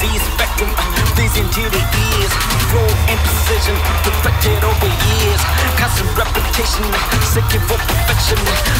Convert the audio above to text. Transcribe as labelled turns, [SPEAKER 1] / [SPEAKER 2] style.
[SPEAKER 1] disease spectrum, pleasing to the ears. Flow and precision, perfected over years. Constant repetition, seeking for perfection.